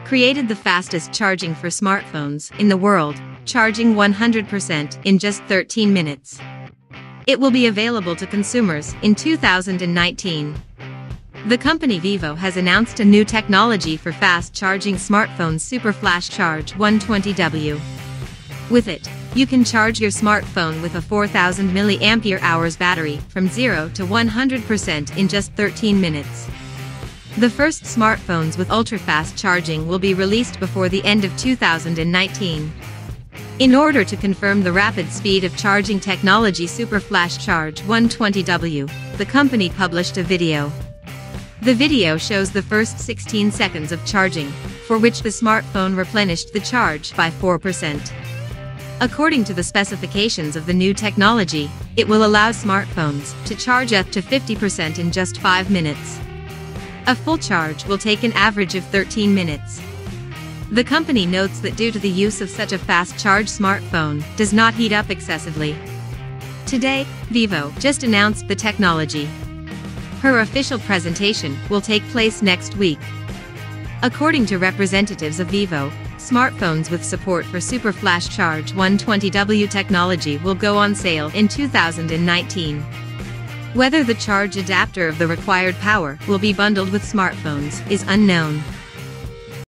created the fastest charging for smartphones in the world, charging 100% in just 13 minutes. It will be available to consumers in 2019. The company Vivo has announced a new technology for fast-charging smartphones, Super Flash Charge 120W. With it, you can charge your smartphone with a 4000 mAh battery from 0 to 100% in just 13 minutes. The first smartphones with ultra-fast charging will be released before the end of 2019. In order to confirm the rapid speed of charging technology Super Flash Charge 120W, the company published a video. The video shows the first 16 seconds of charging, for which the smartphone replenished the charge by 4%. According to the specifications of the new technology, it will allow smartphones to charge up to 50% in just 5 minutes. A full charge will take an average of 13 minutes. The company notes that due to the use of such a fast charge, smartphone does not heat up excessively. Today, Vivo just announced the technology. Her official presentation will take place next week. According to representatives of Vivo, smartphones with support for Super Flash Charge 120W technology will go on sale in 2019. Whether the charge adapter of the required power will be bundled with smartphones is unknown.